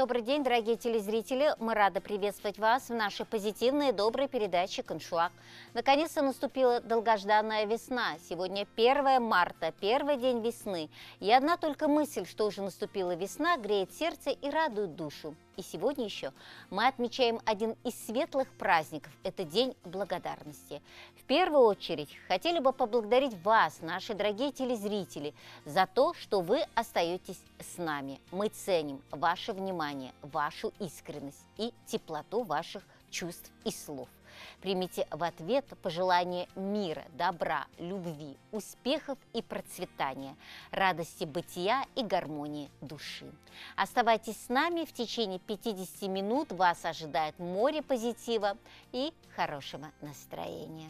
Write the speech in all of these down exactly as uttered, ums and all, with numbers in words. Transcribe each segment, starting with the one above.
Добрый день, дорогие телезрители! Мы рады приветствовать вас в нашей позитивной и доброй передаче «Коншуак». Наконец-то наступила долгожданная весна. Сегодня первое марта, первый день весны. И одна только мысль, что уже наступила весна, греет сердце и радует душу. И сегодня еще мы отмечаем один из светлых праздников – это День благодарности. В первую очередь хотели бы поблагодарить вас, наши дорогие телезрители, за то, что вы остаетесь с нами. Мы ценим ваше внимание, вашу искренность и теплоту ваших чувств и слов. Примите в ответ пожелания мира, добра, любви, успехов и процветания, радости бытия и гармонии души. Оставайтесь с нами, в течение пятидесяти минут вас ожидает море позитива и хорошего настроения.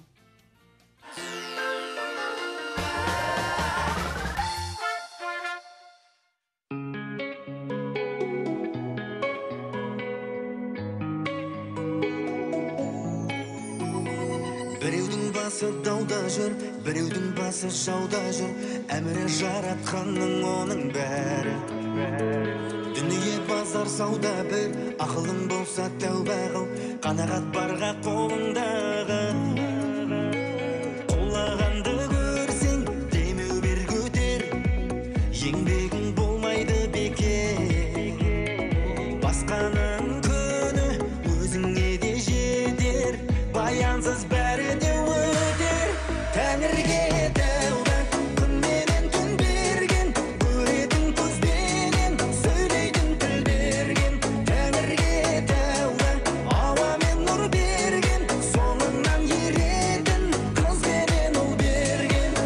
Біреудің басы дауда жүр, біреудің басы жауда жүр, әмірі жаратқанның оның бәрі. Дүние базар сауда бір, ақылың болса тәубә қыл, қанағат барға қолыңдағы. Қолағанды көрсең, демеу бер көтер, еңбегің болмайды бекер. Басқаның күні өзіңе де жетер, баянсыз бәрі де өтер. Тәңірге тәубә, күн менен түн берген, көретін көзбенен, сөйлейтін тіл берген. Тәңірге тәубә, ауа мен нұр берген, соңыңнан еретін қыз бенен ұл берген.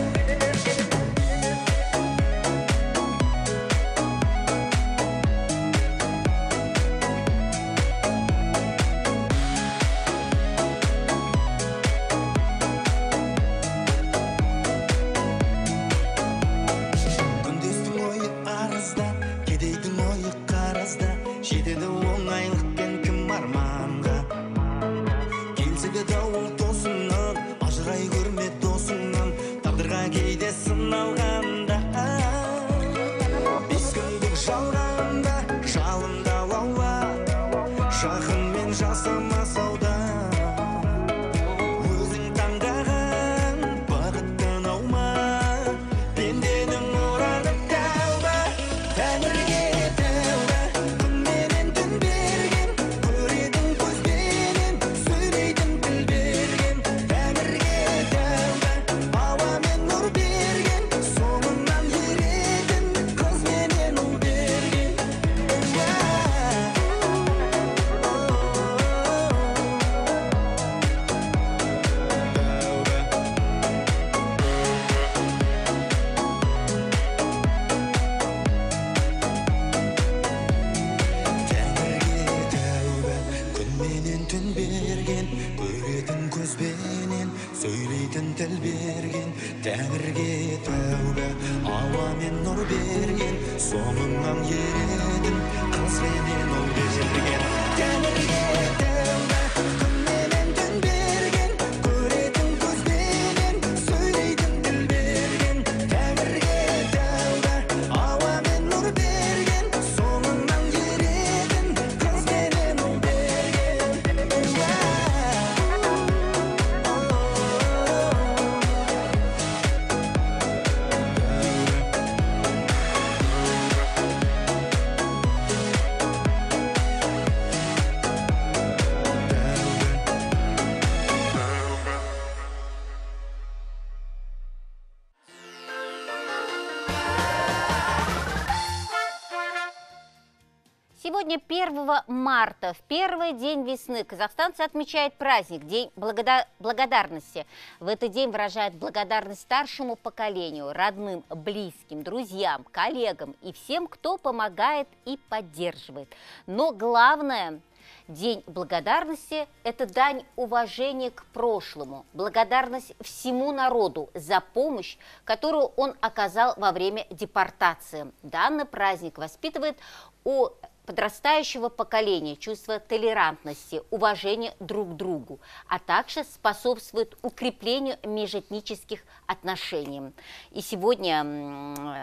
Күндестің ойы арызда, кедейдің ойы қарызда, жетеді оңайлықпен кім арманға. Келсе де дауыл тосыннан, ажырай көрме досыңнан, тағдырға кейде сыналғанда. Бес күндік жалғанда, жалында лауа, жақынмен жасама сауда. Өзің таңдаған бақыттан аума, пенденің ұраны тәубә. Тәңірге тәубә, күн менен түн берген, көретін көзбенен, сөйлейтін тіл берген. Тәңірге тәубә, ауа мен нұр берген, соңыңнан еретін қыз бенен ұл берген. Тәңірге тәубә, күн менен түн берген, көретін көзбенен, сөйлейтін тіл берген. Тәңірге тәубә, ауа мен нұр берген, соңыңнан еретін қыз бенен ұл берген. Тәңірге тәубә, күн менен түн берген, көретін көзбенен, сөйлейтін тіл берген. Тәңірге тәубә, ауа мен нұр берген, соңыңнан еретін қыз бенен ұл берген. Сегодня первого марта, в первый день весны, казахстанцы отмечают праздник, День благода- благодарности. В этот день выражают благодарность старшему поколению, родным, близким, друзьям, коллегам и всем, кто помогает и поддерживает. Но главное, День благодарности – это дань уважения к прошлому, благодарность всему народу за помощь, которую он оказал во время депортации. Данный праздник воспитывает у подрастающего поколения чувство толерантности, уважения друг к другу, а также способствует укреплению межэтнических отношений. И сегодня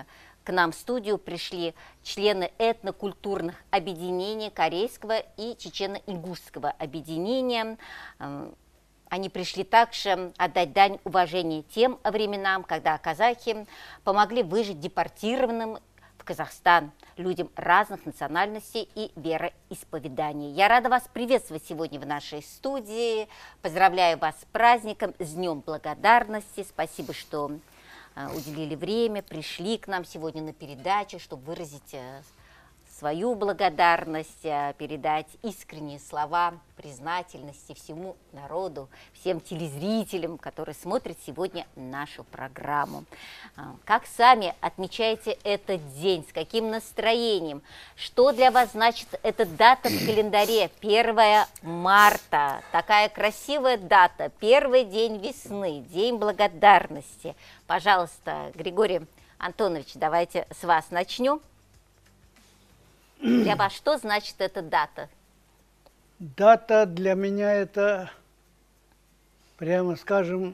к нам в студию пришли члены этнокультурных объединений Корейского и Чечено-Ингушского объединения. Они пришли также отдать дань уважения тем временам, когда казахи помогли выжить депортированным в Казахстан людям разных национальностей и вероисповеданий. Я рада вас приветствовать сегодня в нашей студии. Поздравляю вас с праздником, с Днем Благодарности. Спасибо, что уделили время, пришли к нам сегодня на передачу, чтобы выразить свою благодарность, передать искренние слова признательности всему народу, всем телезрителям, которые смотрят сегодня нашу программу. Как сами отмечаете этот день, с каким настроением? Что для вас значит эта дата в календаре? первое марта. Такая красивая дата, первый день весны, день благодарности. Пожалуйста, Григорий Антонович, давайте с вас начнем. Для вас что значит эта дата? Дата для меня это, прямо скажем,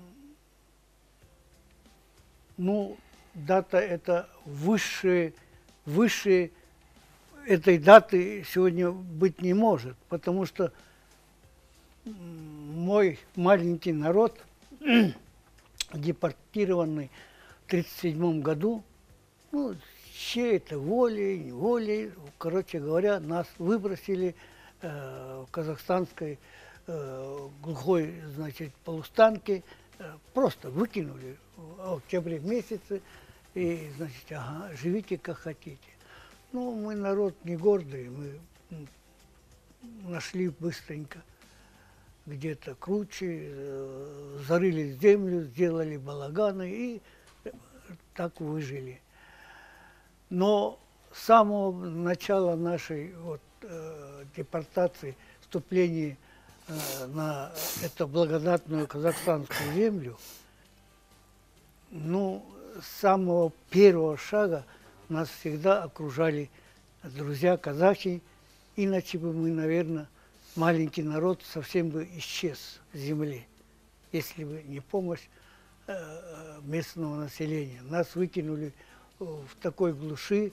ну, дата это высшее, высшее этой даты сегодня быть не может, потому что мой маленький народ, депортированный в тридцать седьмом году, ну, чьей-то волей, неволей, короче говоря, нас выбросили э, в казахстанской э, глухой, значит, полустанке, э, просто выкинули в октябре месяце, и, значит, ага, живите как хотите. Ну, мы народ не гордый, мы нашли быстренько где-то круче, э, зарыли землю, сделали балаганы и так выжили. Но с самого начала нашей вот, э, депортации, вступления э, на эту благодатную казахстанскую землю, ну, с самого первого шага нас всегда окружали друзья казахи, иначе бы мы, наверное, маленький народ совсем бы исчез с земли, если бы не помощь э, местного населения. Нас выкинули в такой глуши,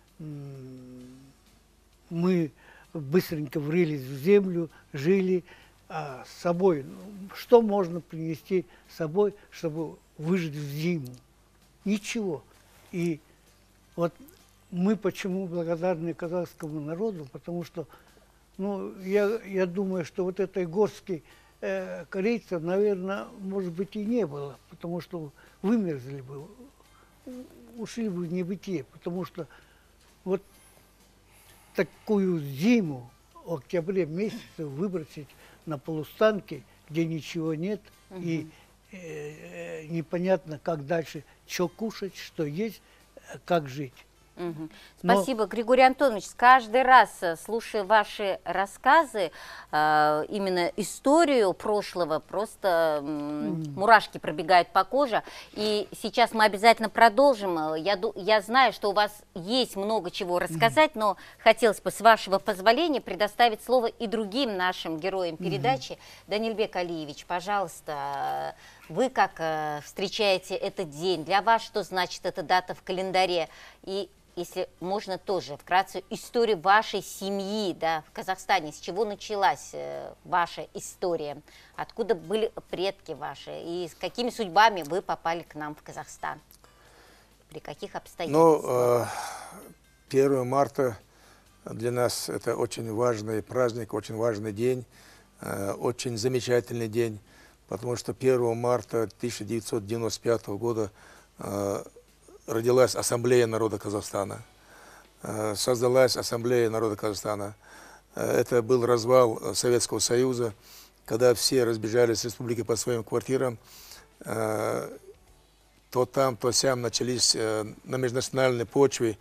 мы быстренько врылись в землю, жили, а с собой, ну, что можно принести с собой, чтобы выжить в зиму? Ничего. И вот мы почему благодарны казахскому народу, потому что, ну, я, я думаю, что вот этой горстки э, корейцев, наверное, может быть, и не было, потому что вымерзли бы, ушли бы в небытие, потому что вот такую зиму в октябре месяце выбросить на полустанке, где ничего нет, угу. и э, э, непонятно, как дальше, что кушать, что есть, как жить. Угу. Спасибо, Но... Григорий Антонович. Каждый раз, слушая ваши рассказы, э, именно историю прошлого, просто э, mm. мурашки пробегают по коже. И сейчас мы обязательно продолжим. Я, я знаю, что у вас есть много чего рассказать, mm. но хотелось бы, с вашего позволения, предоставить слово и другим нашим героям передачи. Mm. Данильбек Алиевич, пожалуйста, вы как э, встречаете этот день? Для вас что значит эта дата в календаре? И если можно тоже вкратце историю вашей семьи, да, в Казахстане, с чего началась э, ваша история, откуда были предки ваши и с какими судьбами вы попали к нам в Казахстан, при каких обстоятельствах? Ну, первое марта для нас это очень важный праздник, очень важный день, очень замечательный день, потому что первого марта тысяча девятьсот девяносто пятого года родилась Ассамблея народа Казахстана, создалась Ассамблея народа Казахстана. Это был развал Советского Союза, когда все разбежались с республики по своим квартирам. То там, то сям начались на межнациональной почве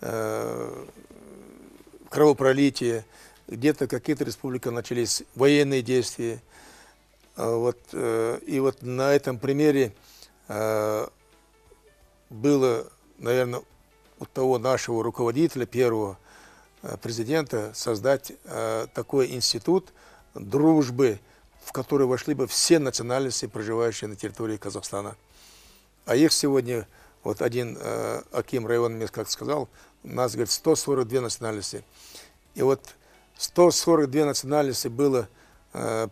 кровопролитие, где-то какие-то республики начались военные действия. Вот, и вот на этом примере было, наверное, у того нашего руководителя, первого президента, создать такой институт дружбы, в который вошли бы все национальности, проживающие на территории Казахстана. А их сегодня Вот один э, аким района мне как сказал, у нас, говорит, сто сорок две национальности. И вот сто сорок две национальности было, э,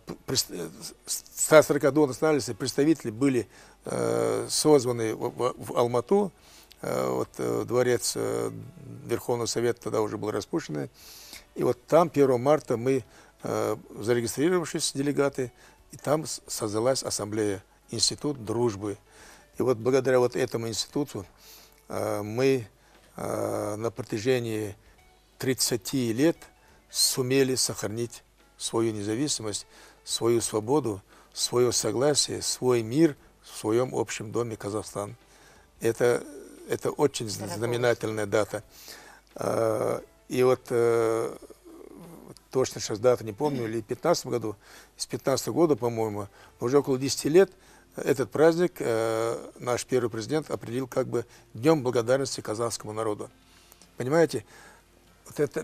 ста сорока двух национальностей представители были э, созваны в, в, в Алмату, э, вот, э, дворец э, Верховного Совета тогда уже был распущен. И вот там первого марта мы, э, зарегистрировавшись делегаты, и там создалась ассамблея, институт дружбы. И вот благодаря вот этому институту э, мы э, на протяжении тридцати лет сумели сохранить свою независимость, свою свободу, свое согласие, свой мир в своем общем доме Казахстан. Это, это очень Дорогой. знаменательная дата. Э, и вот э, точно сейчас дату не помню, или в пятнадцатом году, с пятнадцатого года, по-моему, уже около десяти лет, этот праздник э, наш первый президент определил как бы Днем благодарности казахскому народу. Понимаете, вот эта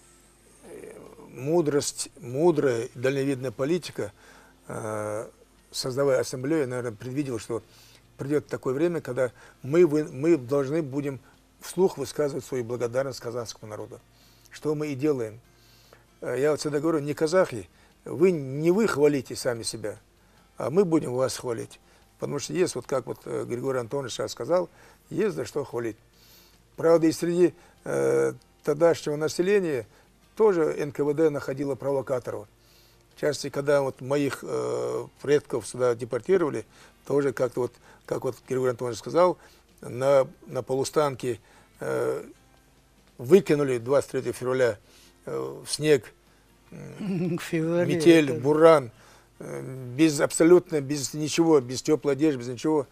мудрость, мудрая, дальновидная политика, э, создавая ассамблею, наверное, предвидела, что придет такое время, когда мы, вы, мы должны будем вслух высказывать свою благодарность казахскому народу. Что мы и делаем. Я вот всегда говорю, не казахи, вы, не вы хвалите сами себя, а мы будем вас хвалить. Потому что есть, вот как вот Григорий Антонович сейчас сказал, есть за что хвалить. Правда, и среди э, тогдашнего населения тоже эн ка вэ дэ находило провокаторов. В частности, когда вот моих э, предков сюда депортировали, тоже как-то вот, как вот Григорий Антонович сказал, на, на полустанке э, выкинули двадцать третьего февраля э, в снег, Феврале, метель, это... буран, без абсолютно, без ничего, без теплой одежды, без ничего.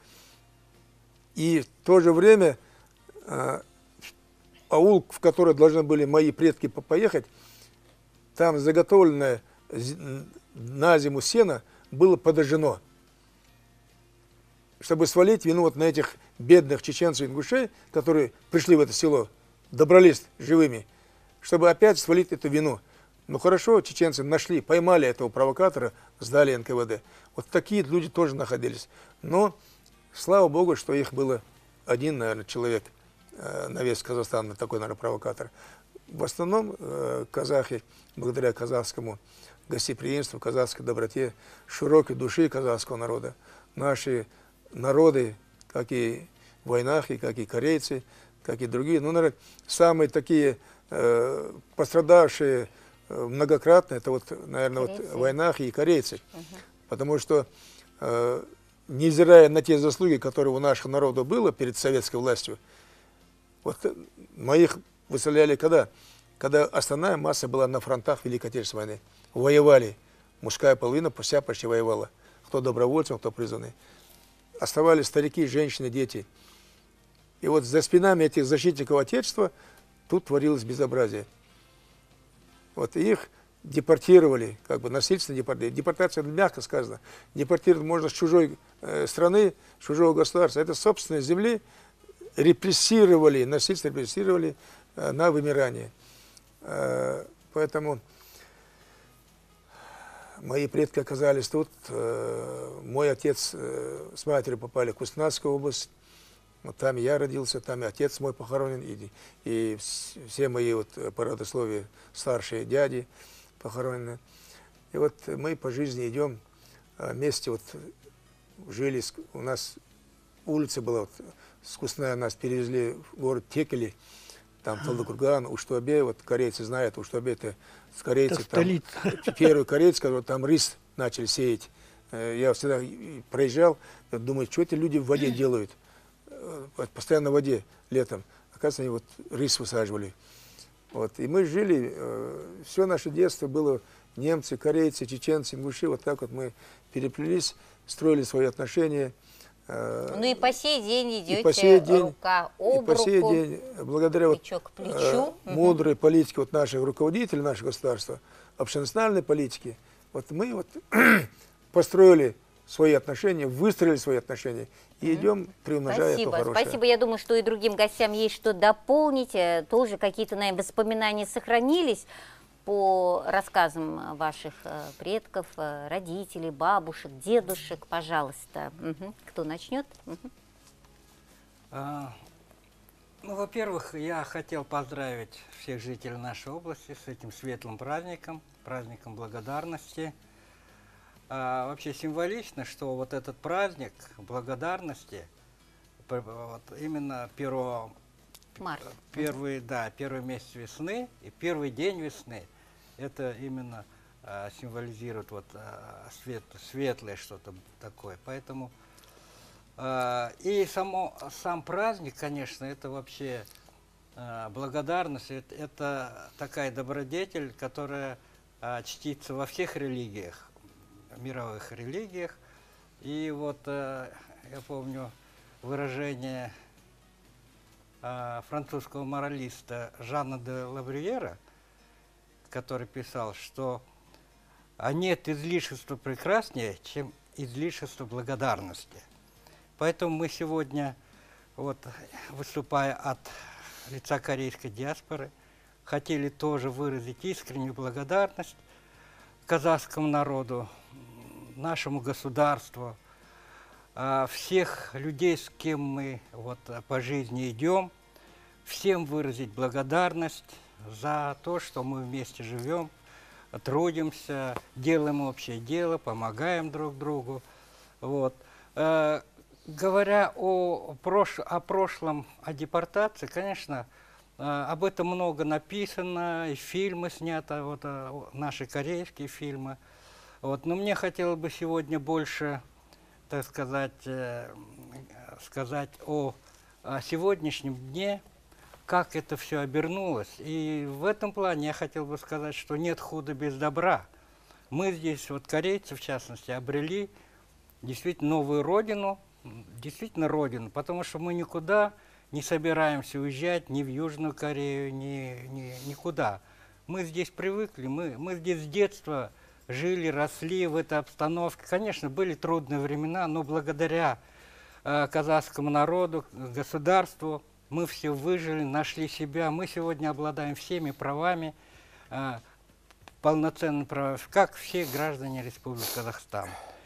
И в то же время э, аул, в который должны были мои предки поехать, там заготовленное на зиму сено было подожжено. Чтобы свалить вину вот на этих бедных чеченцев и ингушей, которые пришли в это село, добрались живыми, чтобы опять свалить эту вину. Ну хорошо, чеченцы нашли, поймали этого провокатора, сдали эн ка вэ дэ. Вот такие люди тоже находились. Но, слава богу, что их было один, наверное, человек э, на весь Казахстан, такой, наверное, провокатор. В основном э, казахи, благодаря казахскому гостеприимству, казахской доброте, широкой души казахского народа, наши народы, как и войнахи, как и корейцы, как и другие, ну, наверное, самые такие э, пострадавшие многократно, это вот, наверное, вот войнахи и корейцы. Угу. Потому что, э, невзирая на те заслуги, которые у нашего народа было перед советской властью, вот моих выставляли когда? Когда основная масса была на фронтах Великой Отечественной войны. Воевали. Мужская половина вся почти воевала. Кто добровольцем, кто призванный. Оставались старики, женщины, дети. И вот за спинами этих защитников Отечества тут творилось безобразие. Вот их депортировали, как бы насильственно депортировали. Депортация, мягко сказано, депортировать можно с чужой э, страны, с чужого государства. Это собственной земли репрессировали, насильственно репрессировали э, на вымирание. Э, поэтому мои предки оказались тут. Э, мой отец э, с матерью попали в Кустанайскую область. Вот там я родился, там и отец мой похоронен, и, и все мои вот по родословию старшие дяди похоронены. И вот мы по жизни идем вместе, вот жили, у нас улица была, вот, с Кустаная нас перевезли в город Текели, там Талдыкурган, Уштуабе, вот корейцы знают, Уштуабе это с корейцев, там, первый корейец, который там рис начали сеять. Я всегда проезжал, думаю, что эти люди в воде делают. Постоянно в воде летом. Оказывается, они вот рис высаживали. Вот. И мы жили, э, все наше детство было немцы, корейцы, чеченцы, ингуши. Вот так вот мы переплелись, строили свои отношения. Э, ну и по сей день идете по сей день, рука об и по сей руку, день, благодаря вот, плечо к плечу. Э, мудрой политике вот наших руководителей, нашего государства, общенациональной политики, вот мы вот построили свои отношения, выстроили свои отношения и идем, приумножая Спасибо, то хорошее. Спасибо. Я думаю, что и другим гостям есть что дополнить. Тоже какие-то, наверное, воспоминания сохранились по рассказам ваших предков, родителей, бабушек, дедушек. Пожалуйста. Угу. Кто начнет? Угу. А, ну, во-первых, я хотел поздравить всех жителей нашей области с этим светлым праздником, праздником благодарности. А, вообще символично, что вот этот праздник благодарности, вот именно первого, Март. первый, да, первый месяц весны и первый день весны, это именно а, символизирует вот а, свет, светлое что-то такое. Поэтому а, и само, сам праздник, конечно, это вообще а, благодарность, это, это такая добродетель, которая а, чтится во всех религиях, мировых религиях. И вот а, я помню выражение а, французского моралиста Жана де Лабрюера, который писал, что а нет излишества прекраснее, чем излишество благодарности. Поэтому мы сегодня, вот, выступая от лица корейской диаспоры, хотели тоже выразить искреннюю благодарность казахскому народу, нашему государству, всех людей, с кем мы вот по жизни идем, всем выразить благодарность за то, что мы вместе живем, трудимся, делаем общее дело, помогаем друг другу. Вот. Э, говоря о, прош... о прошлом, о депортации, конечно, э, об этом много написано, и фильмы сняты, вот, э, наши корейские фильмы. Вот. Но мне хотелось бы сегодня больше, так сказать, э, сказать о, о сегодняшнем дне, как это все обернулось. И в этом плане я хотел бы сказать, что нет худа без добра. Мы здесь, вот корейцы в частности, обрели действительно новую родину, действительно родину, потому что мы никуда не собираемся уезжать, ни в Южную Корею, ни, ни, никуда. Мы здесь привыкли, мы, мы здесь с детства жили, росли в этой обстановке. Конечно, были трудные времена, но благодаря э, казахскому народу, государству, мы все выжили, нашли себя. Мы сегодня обладаем всеми правами, э, полноценными правами, как все граждане Республики Казахстан.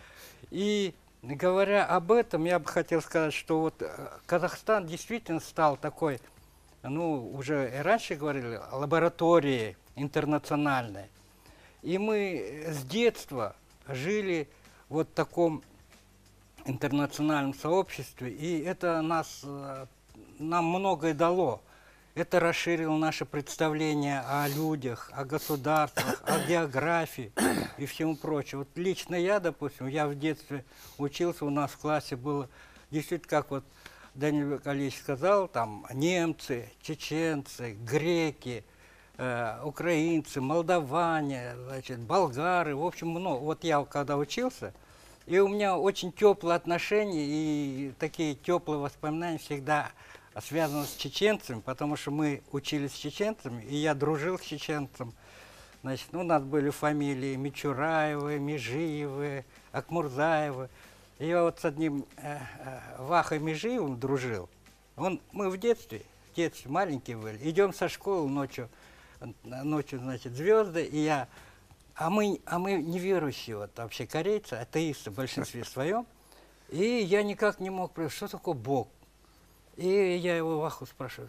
И говоря об этом, я бы хотел сказать, что вот Казахстан действительно стал такой, ну, уже и раньше говорили, лабораторией интернациональной. И мы с детства жили вот в таком интернациональном сообществе, и это нас, нам многое дало. Это расширило наше представление о людях, о государствах, о географии и всему прочему. Вот лично я, допустим, я в детстве учился, у нас в классе было действительно, как вот Даниил Галич сказал, там немцы, чеченцы, греки, э, украинцы, молдаване, значит, болгары, в общем, много. Вот я когда учился, и у меня очень теплые отношения и такие теплые воспоминания всегда связаны с чеченцами, потому что мы учились с чеченцами, и я дружил с чеченцем. Значит, ну, у нас были фамилии Мичураевы, Межиевы, Акмурзаевы. И я вот с одним э, э, Вахой Межиевым дружил. Он, мы в детстве, в детстве маленькие были, идем со школы ночью, ночью, значит, звезды, и я, а мы, а мы неверующие, вот вообще корейцы, атеисты в большинстве своем, и я никак не мог понять, что такое Бог. И я его Ваху спрашиваю,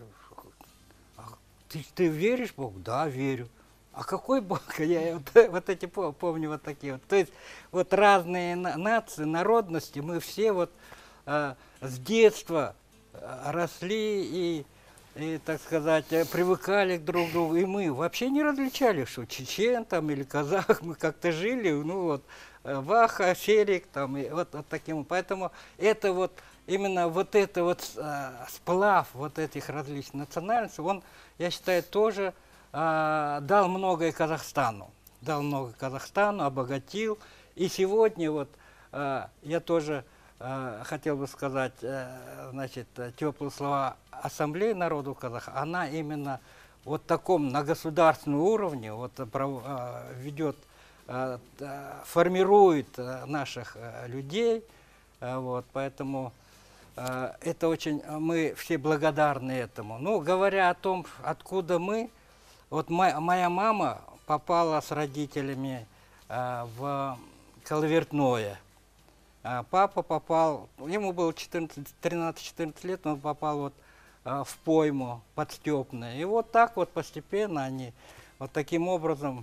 ты, ты веришь в Бога? Да, верю. А какой Бог? Я вот, вот эти помню вот такие вот. То есть вот разные нации, народности, мы все вот э, с детства росли и, и, так сказать, привыкали друг к другу. И мы вообще не различали, что чечен там или казах, мы как-то жили, ну вот, Ваха, Ферик, там, и вот, вот таким. Поэтому это вот именно вот это вот э, сплав вот этих различных национальностей, он, я считаю, тоже э, дал многое Казахстану. Дал много Казахстану, обогатил. И сегодня вот э, я тоже э, хотел бы сказать, э, значит, теплые слова Ассамблеи народов Казаха. Она именно вот таком на государственном уровне вот, э, ведет, э, формирует э, наших э, людей. Э, вот, поэтому это очень, мы все благодарны этому. Ну, говоря о том, откуда мы, вот моя, моя мама попала с родителями э, в Коловертное. А папа попал, ему было тринадцать-четырнадцать лет, он попал вот а, в пойму под Степное. И вот так вот постепенно они вот таким образом,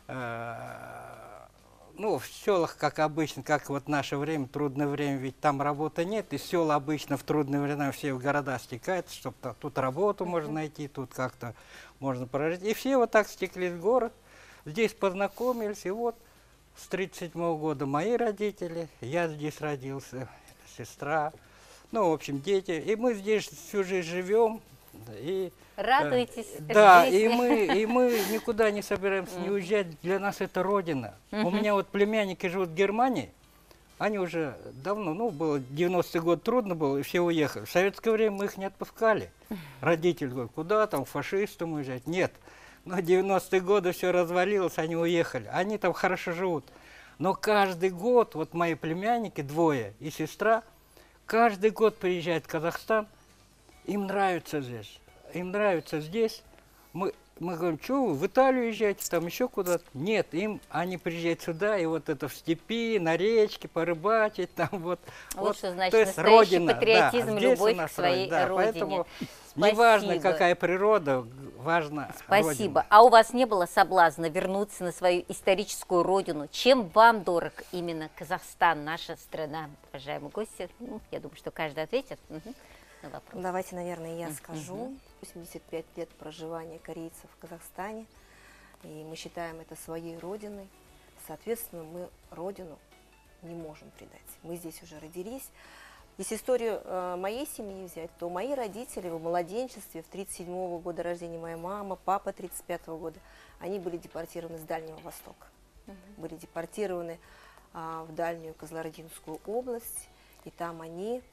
э, ну, в селах, как обычно, как вот в наше время, трудное время, ведь там работы нет, и села обычно в трудное время все в города стекаются, чтобы тут работу можно найти, тут как-то можно прожить. И все вот так стекли в город, здесь познакомились, и вот с тридцать седьмого года мои родители, я здесь родился, сестра, ну, в общем, дети. И мы здесь всю жизнь живем. И, Радуетесь э, Да, жизни. и мы, и мы никуда не собираемся не уезжать. Для нас это родина. У меня вот племянники живут в Германии. Они уже давно, ну, было девяностый год, трудно было, и все уехали. В советское время мы их не отпускали. Родители говорят, куда там, фашистам уезжать? Нет. Но в девяностые годы все развалилось, они уехали. Они там хорошо живут. Но каждый год, вот мои племянники, двое и сестра, каждый год приезжают в Казахстан, им нравится здесь. Им нравится здесь. Мы, мы говорим, что вы в Италию езжаете, там еще куда-то? Нет, им, они приезжают сюда, и вот это в степи, на речке, порыбачить, там вот. Вот, вот что значит то есть настоящий родина, патриотизм, да, здесь любовь у нас к своей родина, да, родине. поэтому Спасибо. не важно, какая природа, важно Спасибо. родина. А у вас не было соблазна вернуться на свою историческую родину? Чем вам дорог именно Казахстан, наша страна? Уважаемые гости, ну, я думаю, что каждый ответит угу, на вопрос. Давайте, наверное, я скажу. Мгм. восемьдесят пять лет проживания корейцев в Казахстане, и мы считаем это своей родиной. Соответственно, мы родину не можем предать. Мы здесь уже родились. Если историю э, моей семьи взять, то мои родители в младенчестве, в тридцать седьмого года рождения, моя мама, папа тридцать пятого года, они были депортированы с Дальнего Востока. Мгм. Были депортированы а, в дальнюю Кызылординскую область, и там они,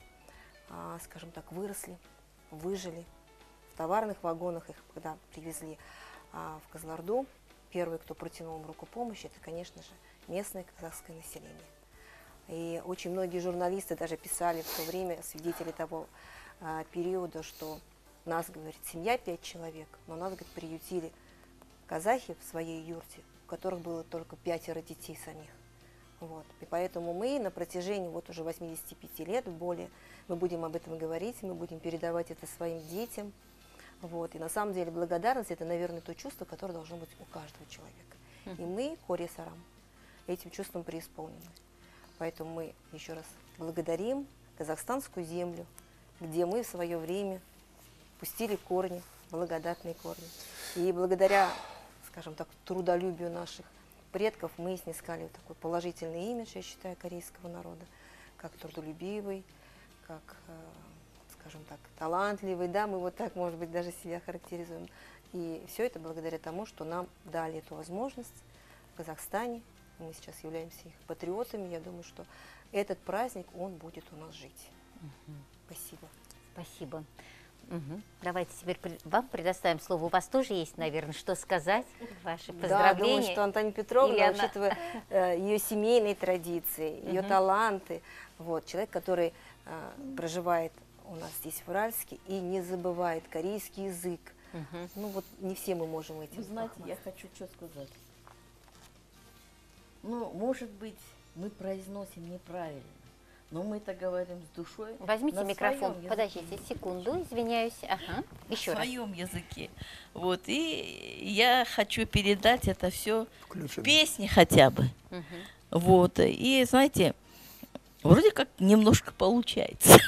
а, скажем так, выросли, выжили. В товарных вагонах их, когда привезли а, в Кызылорду, первый, кто протянул им руку помощи, это, конечно же, местное казахское население. И очень многие журналисты даже писали в то время, свидетели того а, периода, что нас, говорит, семья пять человек, но нас, говорит, приютили казахи в своей юрте, у которых было только пятеро детей самих. Вот. И поэтому мы на протяжении вот уже восьмидесяти пяти лет, более, мы будем об этом говорить, мы будем передавать это своим детям. Вот. И на самом деле благодарность – это, наверное, то чувство, которое должно быть у каждого человека. И мы, Коре Сарам, этим чувством преисполнены. Поэтому мы еще раз благодарим казахстанскую землю, где мы в свое время пустили корни, благодатные корни. И благодаря, скажем так, трудолюбию наших предков мы снискали такой положительный имидж, я считаю, корейского народа, как трудолюбивый, как, скажем так, талантливый, да, мы вот так, может быть, даже себя характеризуем. И все это благодаря тому, что нам дали эту возможность в Казахстане. Мы сейчас являемся их патриотами. Я думаю, что этот праздник, он будет у нас жить. Угу. Спасибо. Спасибо. Угу. Давайте теперь вам предоставим слово. У вас тоже есть, наверное, что сказать? Ваши поздравления. Да, думаю, что Антония Петровна, она... учитывая э, ее семейные традиции, ее угу. таланты, вот, человек, который э, проживает у нас здесь в Уральске и не забывает корейский язык. Угу. Ну вот не все мы можем этим. Вы знаете, я хочу что сказать. Ну, может быть, мы произносим неправильно, но мы это говорим с душой. Возьмите микрофон, подождите подождите секунду, извиняюсь. Ага. Еще на раз. своем языке. Вот, и я хочу передать это все в песне хотя бы. Угу. Вот, и знаете, вроде как немножко получается.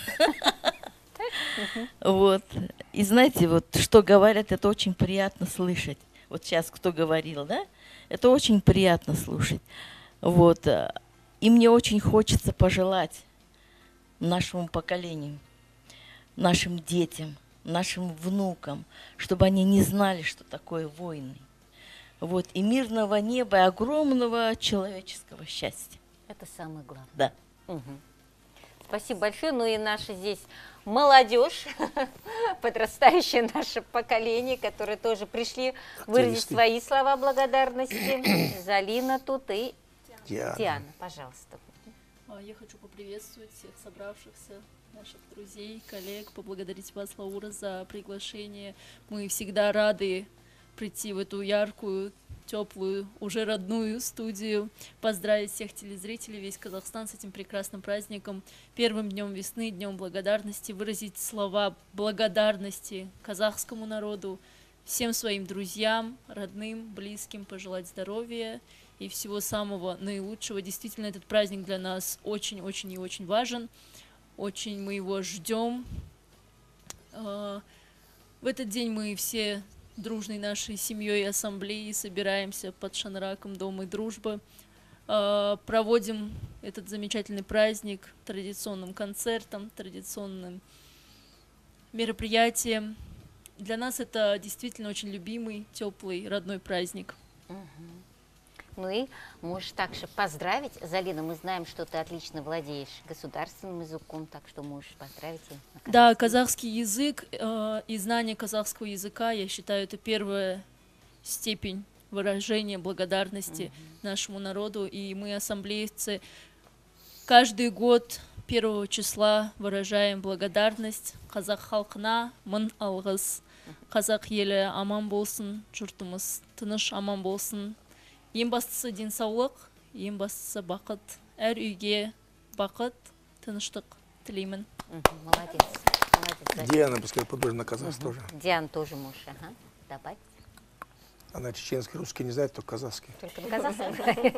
Вот, и знаете, вот что говорят, это очень приятно слышать. Вот сейчас кто говорил, да? Это очень приятно слушать. Вот. И мне очень хочется пожелать нашему поколению, нашим детям, нашим внукам, чтобы они не знали, что такое войны. Вот. И мирного неба, и огромного человеческого счастья. Это самое главное. Да. Угу. Спасибо большое. Ну и наша здесь молодежь, подрастающее наше поколение, которые тоже пришли выразить свои слова благодарности. Залина тут и Диана. Диана, пожалуйста. Я хочу поприветствовать всех собравшихся, наших друзей, коллег, поблагодарить вас, Лаура, за приглашение. Мы всегда рады прийти в эту яркую, теплую, уже родную студию, поздравить всех телезрителей, весь Казахстан с этим прекрасным праздником, первым днем весны, днем благодарности, выразить слова благодарности казахскому народу, всем своим друзьям, родным, близким, пожелать здоровья и всего самого наилучшего. Действительно, этот праздник для нас очень-очень и очень важен, очень мы его ждем. В этот день мы все дружной нашей семьей ассамблеи собираемся под шанраком Дома дружбы, проводим этот замечательный праздник традиционным концертом, традиционным мероприятием. Для нас это действительно очень любимый, теплый, родной праздник. Ну и можешь также поздравить. Залина, мы знаем, что ты отлично владеешь государственным языком, так что можешь поздравить. Да, казахский язык э, и знание казахского языка, я считаю, это первая степень выражения благодарности угу. нашему народу. И мы, ассамблейцы, каждый год первого числа выражаем благодарность казах халқына мың алғыс. Қазақ елі аман болсын, жұртымыз тыныш аман болсын. Ең бастысы денсаулық, ең бастысы бақыт. Әр үйге бақыт, тыныштық тілеймін. Молодец. Молодец. Диана, пускай подложит на казахский тоже. Диана тоже можешь, ага, добавить. Она чеченский, русский не знает, только казахский. Только на казахском.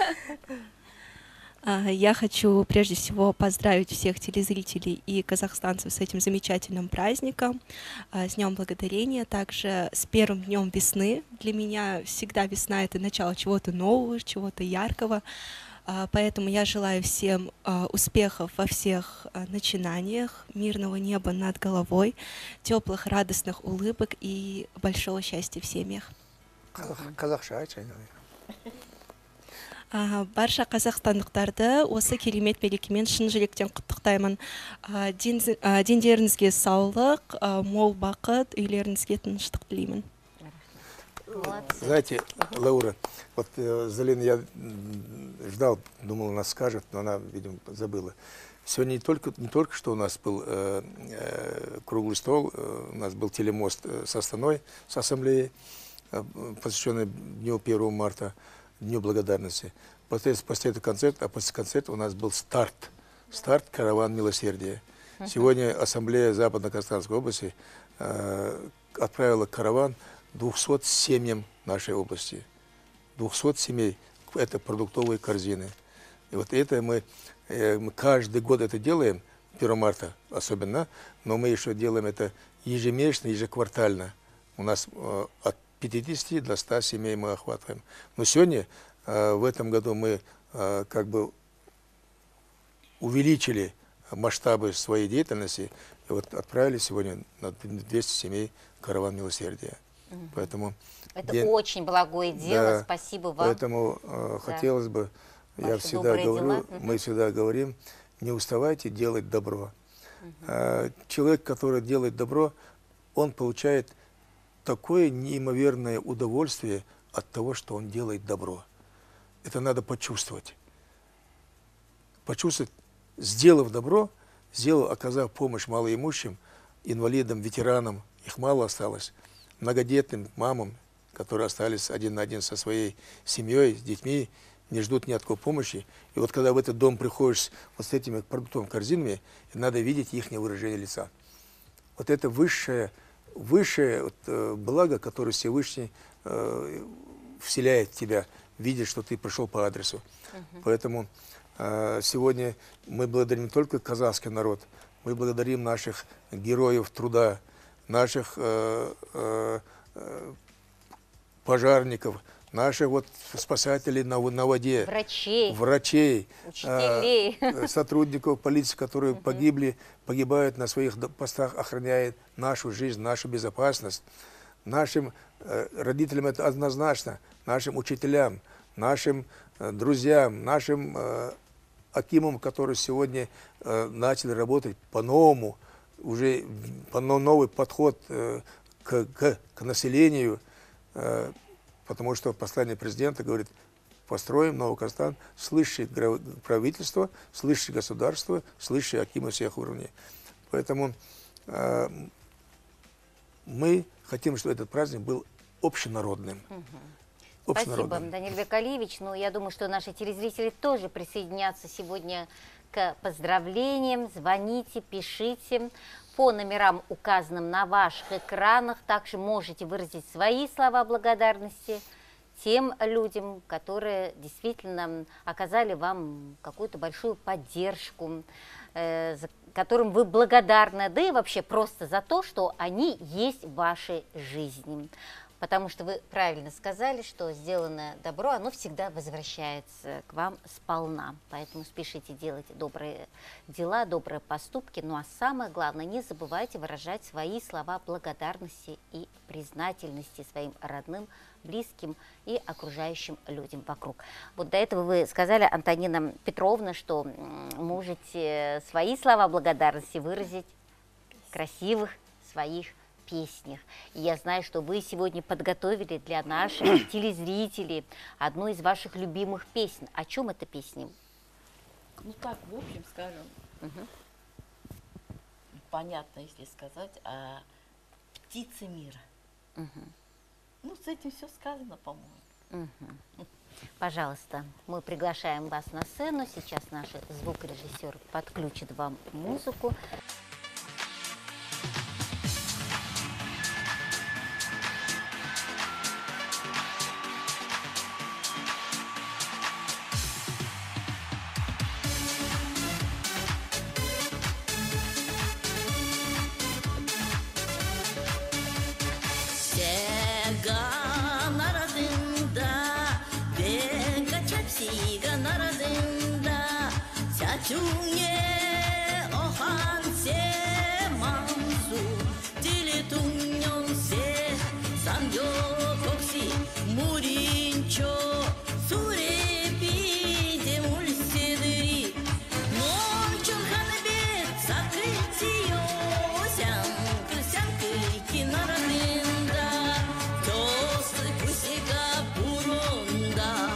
Я хочу прежде всего поздравить всех телезрителей и казахстанцев с этим замечательным праздником, с Днем Благодарения, также с первым днем весны. Для меня всегда весна — это начало чего-то нового, чего-то яркого, поэтому я желаю всем успехов во всех начинаниях, мирного неба над головой, теплых, радостных улыбок и большого счастья в семьях. Казахша, Барша қазақстандықтарды осы керемет мерекемен шын жүректен құттықтаймын. Дендеріңізге саулық, мол бақыт, үйлеріңізге тыныштық тілеймін. Знаете, Лаура, вот Залина, я ждал, думал, она скажет, но она, видимо, забыла. Сегодня не только, не только что у нас был э, э, круглый стол, э, у нас был телемост с Астаной, с ассамблеей, э, посвященный Дню первого марта. Дню благодарности. После, после этого концерта, а после концерта у нас был старт. Старт «Караван милосердия». Uh-huh. Сегодня ассамблея Западно-Казахстанской области э, отправила караван двухсот семьям нашей области. двухсот семей. Это продуктовые корзины. И вот это мы, э, мы каждый год это делаем, первого марта особенно, но мы еще делаем это ежемесячно, ежеквартально. У нас э, от пятидесяти до ста семей мы охватываем. Но сегодня, э, в этом году, мы э, как бы увеличили масштабы своей деятельности и вот отправили сегодня на двести семей караван милосердия. Угу. Поэтому это день... очень благое дело. Да, спасибо вам. Поэтому э, да. хотелось бы, Ваши я всегда говорю, дела. мы всегда говорим, не уставайте делать добро. Угу. Э, человек, который делает добро, он получает такое неимоверное удовольствие от того, что он делает добро. Это надо почувствовать. Почувствовать, сделав добро, сделав, оказав помощь малоимущим, инвалидам, ветеранам, их мало осталось, многодетным мамам, которые остались один на один со своей семьей, с детьми, не ждут никакой помощи. И вот когда в этот дом приходишь вот с этими продуктовыми корзинами, надо видеть их выражение лица. Вот это высшее Высшее вот, э, благо, которое Всевышний э, вселяет в тебя, видит, что ты пришел по адресу. Uh-huh. Поэтому э, сегодня мы благодарим не только казахский народ, мы благодарим наших героев труда, наших э, э, пожарников, наших вот спасателей на, на воде, врачей, врачей учителей, э, сотрудников полиции, которые uh-huh. погибли, погибают на своих постах, охраняют нашу жизнь, нашу безопасность. Нашим э, родителям это однозначно, нашим учителям, нашим э, друзьям, нашим э, акимам, которые сегодня э, начали работать по-новому, уже по новый подход э, к, к, к населению, э, потому что послание президента говорит: построим Новый Казахстан, слышащее правительство, слышащее государство, слышащее акимы всех уровней. Поэтому э, мы хотим, чтобы этот праздник был общенародным. Угу. Спасибо, Даниил Бекалиевич. Ну, я думаю, что наши телезрители тоже присоединятся сегодня к поздравлениям. Звоните, пишите. По номерам, указанным на ваших экранах, также можете выразить свои слова благодарности тем людям, которые действительно оказали вам какую-то большую поддержку, э, за которым вы благодарны, да и вообще просто за то, что они есть в вашей жизни. Потому что вы правильно сказали, что сделанное добро, оно всегда возвращается к вам сполна. Поэтому спешите делать добрые дела, добрые поступки. Ну а самое главное, не забывайте выражать свои слова благодарности и признательности своим родным, близким и окружающим людям вокруг. Вот до этого вы сказали, Антонина Петровна, что можете свои слова благодарности выразить в красивых своих песнях. И я знаю, что вы сегодня подготовили для наших телезрителей одну из ваших любимых песен. О чем эта песня? Ну так, в общем, скажем, угу. понятно, если сказать, о птице мира. Угу. Ну, с этим все сказано, по-моему. Угу. Пожалуйста, мы приглашаем вас на сцену. Сейчас наш звукорежиссер подключит вам музыку. 중에 어한세 만수 딜리둥년세 삼조독시 무린초 수레비대 물새들이 멈춘하늘 빛 사크지요 샹그 샹그기 날아든다 조스 구시가 불온다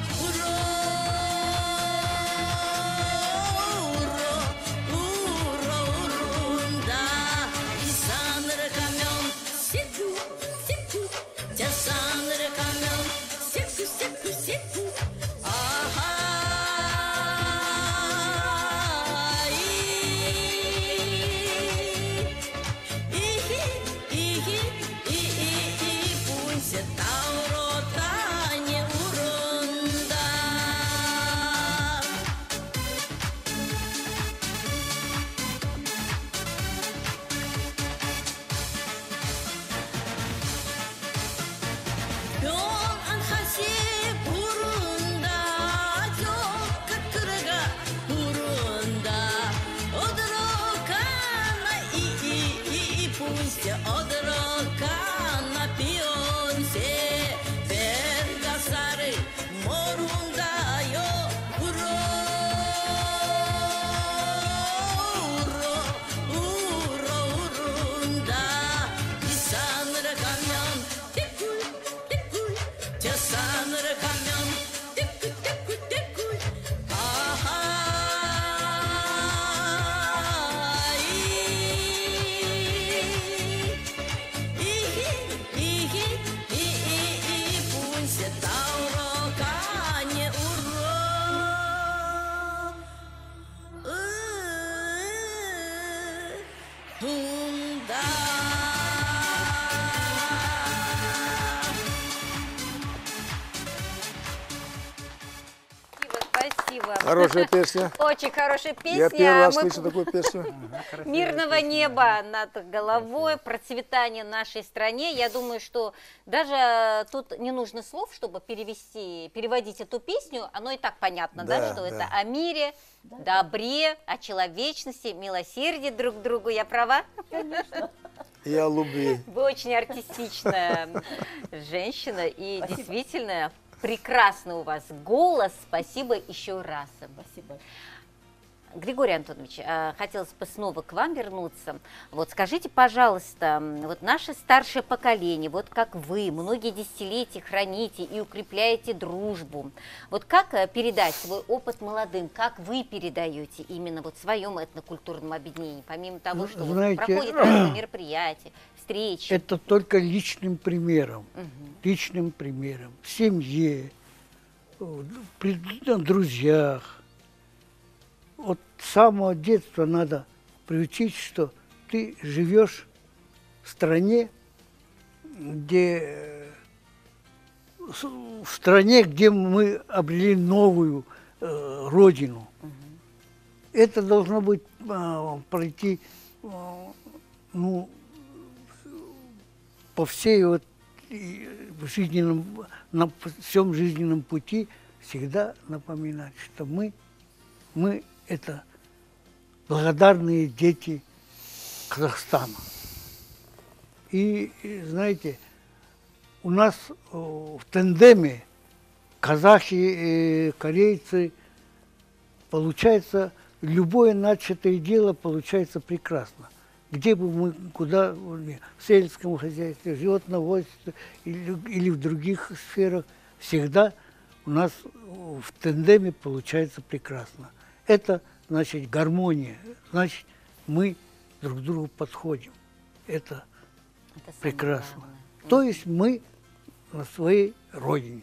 Хорошая песня. Очень хорошая песня. Я первый раз Мы... слышу такую песню. Мирного неба над головой, процветания нашей стране. Я думаю, что даже тут не нужно слов, чтобы перевести, переводить эту песню. Оно и так понятно, да, да что да. это о мире, да. добре, о человечности, милосердии друг к другу. Я права? Конечно. И о любви. Вы очень артистичная женщина и действительно... Прекрасный у вас голос. Спасибо еще раз. Спасибо. Григорий Антонович, э, хотелось бы снова к вам вернуться. Вот скажите, пожалуйста, м, вот наше старшее поколение, вот как вы, многие десятилетия храните и укрепляете дружбу. Вот как э, передать свой опыт молодым, как вы передаете именно вот в своем этнокультурном объединении, помимо того, что вот Знаете, проходят разные мероприятия, встречи? Это только личным примером, Мгм. личным примером. В семье, в при друзьях. Вот с самого детства надо приучить, что ты живешь в стране, где с- в стране, где мы обрели новую э, родину. Это должно быть а, пройти а, ну, по всей вот и в жизненном, на всем жизненном пути всегда напоминать, что мы, мы это благодарные дети Казахстана. И, и, знаете, у нас э, в тандеме казахи и корейцы, получается, любое начатое дело получается прекрасно. Где бы мы, куда, в сельском хозяйстве, в животноводстве или, или в других сферах, всегда у нас в тандеме получается прекрасно. Это значит гармония, значит мы друг к другу подходим. Это Это самое прекрасно. главное. То есть мы на своей родине.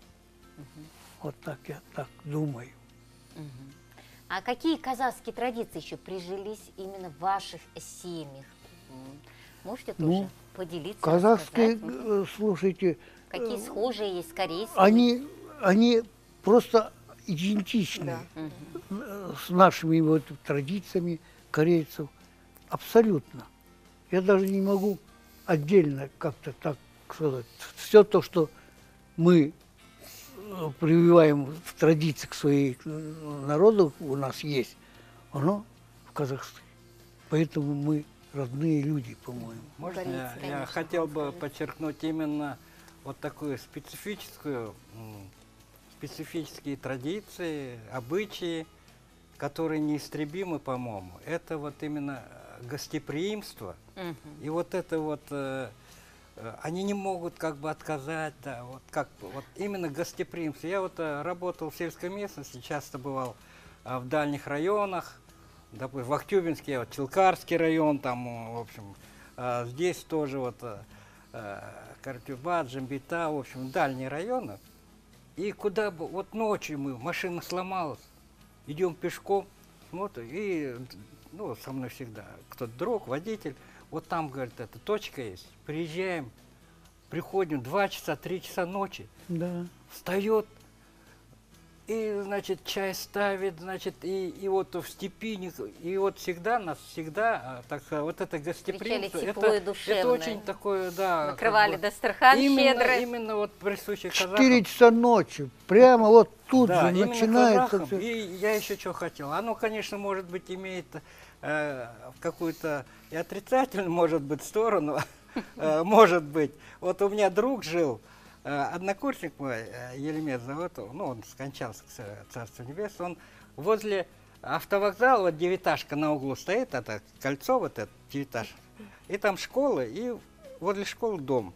Вот так я так думаю. Мгм. А какие казахские традиции еще прижились именно в ваших семьях? М, Можете тоже Ну, поделиться? Казахские, рассказать? Мгм. э, слушайте, Какие э, схожие есть с корейскими? они, они просто идентичны Да. Мгм. э, с нашими вот традициями корейцев. Абсолютно. Я даже не могу отдельно как-то так сказать. Все то, что мы э, прививаем в традициях своих э, народов, у нас есть, оно в Казахстане. Поэтому мы родные люди, по-моему. Можно Корейцы, я, я конечно, хотел бы сказать. подчеркнуть именно вот такую специфическую, м, специфические традиции, обычаи, которые неистребимы, по-моему. Это вот именно э, гостеприимство. Мгм. И вот это вот, э, э, они не могут как бы отказать, да, вот как бы, вот именно гостеприимство. Я вот э, работал в сельской местности, часто бывал э, в дальних районах, допустим, в Актюбинске, вот Челкарский район, там, э, в общем, э, здесь тоже вот э, э, Картюба, Джамбита, в общем, дальние районы. И куда бы, вот ночью мы, машина сломалась, идем пешком, смотрим, и, ну, со мной всегда кто-то друг, водитель, вот там, говорит, эта точка есть, приезжаем, приходим, два часа, три часа ночи, Да. встает, и, значит, чай ставит, значит, и, и вот в степи, не- и вот всегда нас, всегда, а, так, а, вот это гостеприимство, тепло это, и это душевное. очень такое, да. как Накрывали бы, Дастархан именно, щедро. именно вот присуще казахам. Четыре часа ночи, прямо вот тут Да, же именно начинается казахам. все. И я еще что хотел. Оно, конечно, может быть, имеет э, какую-то и отрицательную, может быть, сторону. Э, Может быть. Вот у меня друг жил, э, однокурсник мой, э, Елемес зовут, его, ну, он скончался, к Царству Небесное, он возле автовокзала, вот девятажка на углу стоит, это кольцо, вот это девятаж, и там школа, и возле школы дом.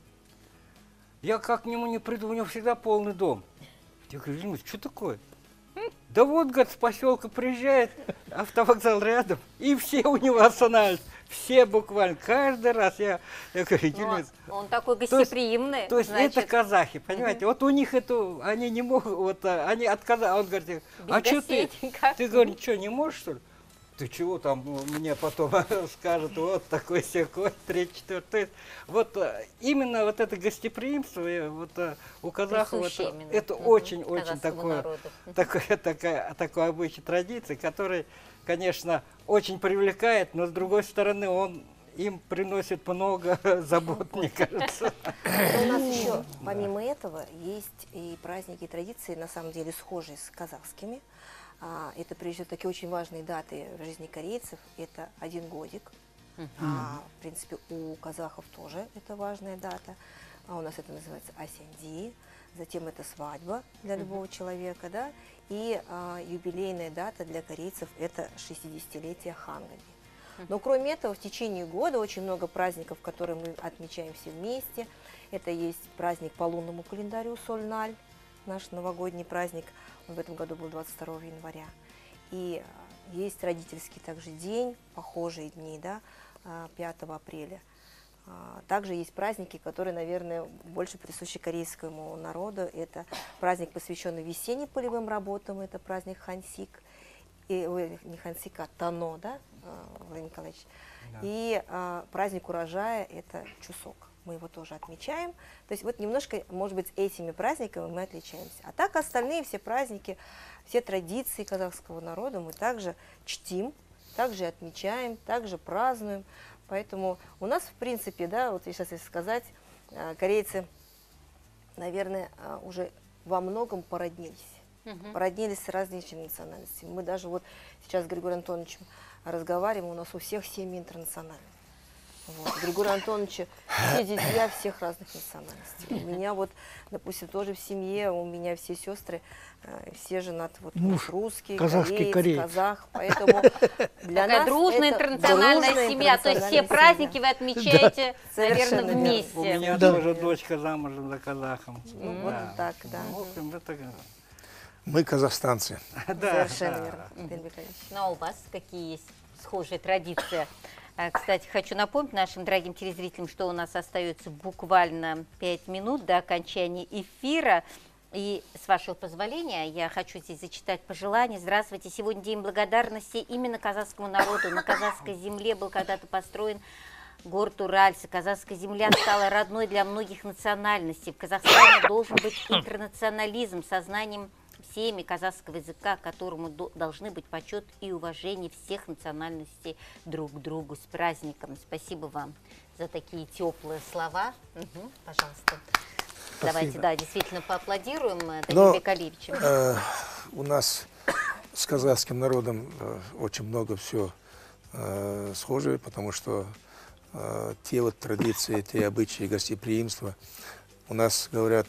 Я как к нему не приду, у него всегда полный дом. Я говорю, Елемес, что такое? Да вот, говорит, с поселка приезжает, автовокзал рядом, и все у него останавливаются. Все буквально, каждый раз. Я, я говорю, Ну, Елемес, он такой то есть- гостеприимный. то есть значит, это казахи, понимаете? Вот у них это, они не могут, вот а, они отказали. А он говорит, а что ты? безгостейненько. Ты, говоришь, что, не можешь, что ли? Ты чего там ну, мне потом скажут, вот такой секой, третий, четвертый. То есть вот э, именно вот это гостеприимство э, вот, э, у казахов, Присуще это, именно, это мгм, очень-очень казахскому такое, народу. такое, такая, такой обычай, традиции, который, конечно, очень привлекает, но с другой стороны он им приносит много забот, мне кажется. Но у нас еще, помимо этого, есть и праздники, и традиции, на самом деле, схожие с казахскими. А, Это, прежде всего, такие очень важные даты в жизни корейцев. Это один годик. А, В принципе, у казахов тоже это важная дата. А у нас это называется Асянди. Затем это свадьба для любого человека, да. И а, юбилейная дата для корейцев – это шестидесятилетие Хангади. Но кроме этого, в течение года очень много праздников, которые мы отмечаем все вместе. Это есть праздник по лунному календарю Сольналь, наш новогодний праздник. Он в этом году был двадцать второго января. И есть родительский также день, похожие дни, да, пятого апреля. Также есть праздники, которые, наверное, больше присущи корейскому народу. Это праздник, посвященный весенним полевым работам, это праздник Хансик. И, ой, не Хансик, а Тано, да, Владимир Николаевич? Да. И а, праздник урожая – это Чусок. Мы его тоже отмечаем. То есть вот немножко, может быть, этими праздниками мы отличаемся. А так остальные все праздники, все традиции казахского народа мы также чтим, также отмечаем, также празднуем. Поэтому у нас, в принципе, да, вот сейчас если сказать, корейцы, наверное, уже во многом породнились. Угу. Породнились с различными национальностями. Мы даже вот сейчас с Григорием Антоновичем разговариваем, у нас у всех семьи интернациональные. Вот. Григорий Антонович, все друзья всех разных национальностей. У меня вот, допустим, тоже в семье, у меня все сестры, э, все женаты, вот муж русские, казахский, кореец, кореец. казах, поэтому для Такая нас дружная это интернациональная дружная семья, то есть все интернациональная праздники семья. вы отмечаете, Да. наверное, Совершенно верно. вместе. У меня Да. тоже дочка замужем за казахом. Ну, вот так, да. В общем, это... Мы казахстанцы. Да, Совершенно да. верно, Владимир Николаевич. Ну а у вас какие есть схожие традиции? А, Кстати, хочу напомнить нашим дорогим телезрителям, что у нас остается буквально пять минут до окончания эфира. И с вашего позволения я хочу здесь зачитать пожелания. Здравствуйте. Сегодня День благодарности именно казахскому народу. На казахской земле был когда-то построен город Уральск. Казахская земля стала родной для многих национальностей. В Казахстане должен быть интернационализм, сознанием всеми казахского языка, которому до, должны быть почет и уважение всех национальностей друг к другу. С праздником. Спасибо вам за такие теплые слова. Угу, пожалуйста. Спасибо. Давайте, да, действительно поаплодируем Даниилу Но, Бекалиевичу. э, у нас с казахским народом э, очень много все э, схожее, потому что э, те вот традиции, те обычаи гостеприимства. У нас говорят,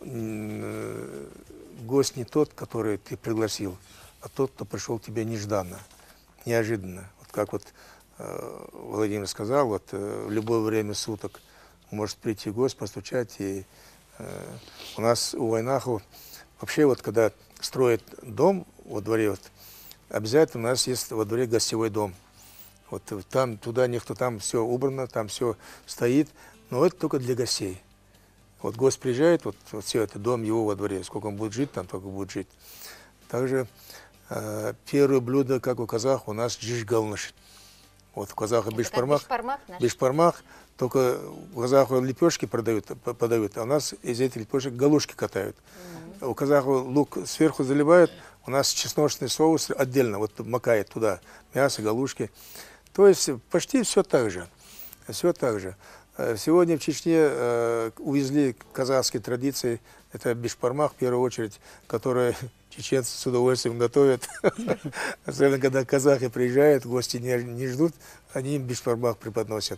э, гость не тот, который ты пригласил, а тот, кто пришел к тебе нежданно, неожиданно. Вот как вот э, Владимир сказал, вот э, в любое время суток может прийти гость, постучать. И э, у нас у Вайнаху вообще вот когда строят дом во дворе, вот, обязательно у нас есть во дворе гостевой дом. Вот там, туда никто, там все убрано, там все стоит, но это только для гостей. Вот гость приезжает, вот, вот все это дом его во дворе, сколько он будет жить, там только будет жить. Также э, первое блюдо, как у казахов, у нас джиш-галныш. Вот в казахах бешпармах, бешпармах, наш? бешпармах, только у казахов лепешки продают, подают, а у нас из этих лепешек галушки катают. Mm-hmm. У казахов лук сверху заливают, у нас чесночный соус отдельно, вот макает туда мясо, галушки. То есть почти все так же, все так же. Сегодня в Чечне э, увезли казахские традиции, это бешпармах в первую очередь, которые чеченцы с удовольствием готовят. Особенно, когда казахи приезжают, гости не, не ждут, они им бешпармах преподносят.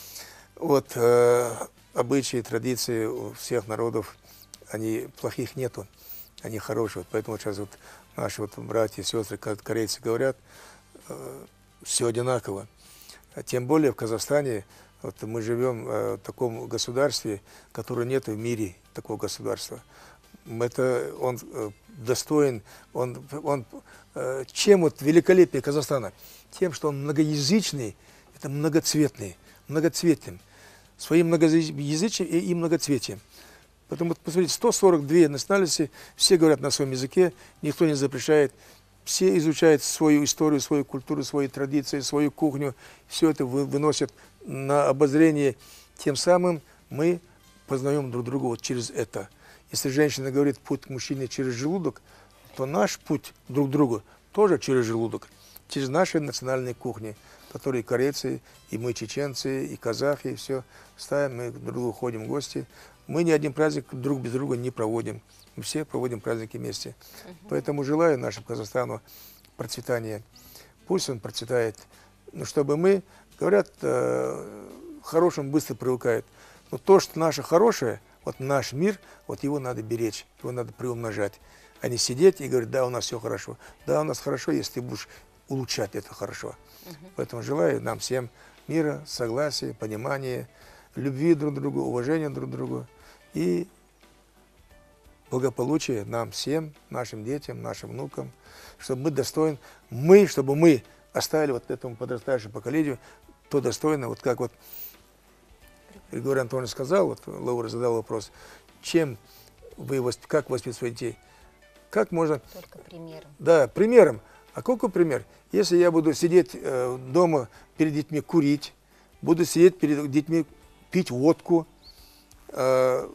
Вот э, обычаи, традиции у всех народов, они плохих нету, они хорошие. Вот поэтому сейчас вот наши вот братья, сестры, корейцы говорят, э, все одинаково. Тем более в Казахстане. Вот мы живем э, в таком государстве, которое нет в мире такого государства. Это он э, достоин, он, он э, чем вот великолепие Казахстана? Тем, что он многоязычный, это многоцветный, многоцветным. Своим многоязычием и, и многоцветием. Поэтому, посмотрите, сто сорок две национальности, все говорят на своем языке, никто не запрещает. Все изучают свою историю, свою культуру, свои традиции, свою кухню. Все это вы, выносят на обозрение. Тем самым мы познаем друг друга вот через это. Если женщина говорит путь к мужчине через желудок, то наш путь друг к другу тоже через желудок. Через наши национальные кухни, которые корейцы, и мы чеченцы, и казахи, и все. Ставим, мы друг к другу ходим в гости. Мы ни один праздник друг без друга не проводим. Мы все проводим праздники вместе. Uh-huh. Поэтому желаю нашему Казахстану процветания. Пусть он процветает. Но чтобы мы, говорят, э, хорошим быстро привыкают. Но то, что наше хорошее, вот наш мир, вот его надо беречь, его надо приумножать. а не сидеть и говорить, да, у нас все хорошо. Да, у нас хорошо, если ты будешь улучшать это хорошо. Поэтому желаю нам всем мира, согласия, понимания, любви друг к другу, уважения друг к другу и благополучия нам всем, нашим детям, нашим внукам, чтобы мы достойны, мы, чтобы мы оставили вот этому подрастающему поколению то достойное, вот как вот Григорий Антонович сказал, вот Лаура задал вопрос, чем вы, восп- как воспитывать своих детей? Как можно... Только примером. Да, примером. А какой пример? Если я буду сидеть э, дома перед детьми курить, буду сидеть перед детьми пить водку, э,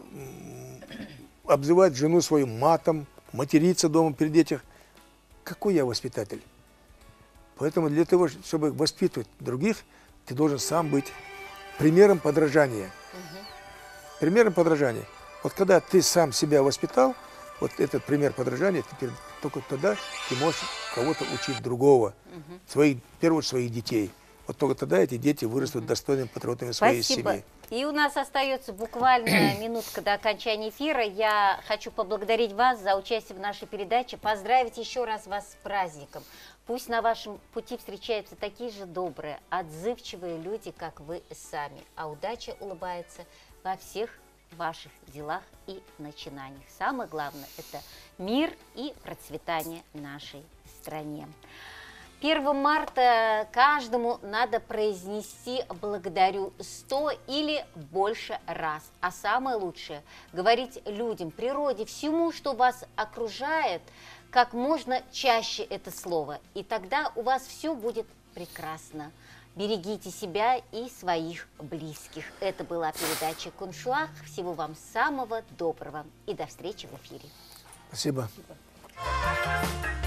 обзывать жену свою матом, материться дома перед детьми, какой я воспитатель? Поэтому для того, чтобы воспитывать других, ты должен сам быть примером подражания. Мгм. Примером подражания. Вот когда ты сам себя воспитал, вот этот пример подражания, теперь только тогда ты можешь кого-то учить другого, Мгм. своих, в первую очередь своих детей. Вот только тогда эти дети вырастут достойными патриотами своей Спасибо. семьи. И у нас остается буквально минутка до окончания эфира. Я хочу поблагодарить вас за участие в нашей передаче, поздравить еще раз вас с праздником. Пусть на вашем пути встречаются такие же добрые, отзывчивые люди, как вы сами. А удача улыбается во всех ваших делах и начинаниях. Самое главное – это мир и процветание нашей стране. первого марта каждому надо произнести «благодарю» сто или больше раз. А самое лучшее – говорить людям, природе, всему, что вас окружает, как можно чаще это слово. И тогда у вас все будет прекрасно. Берегите себя и своих близких. Это была передача «Куншуах». Всего вам самого доброго и до встречи в эфире. Спасибо. Спасибо.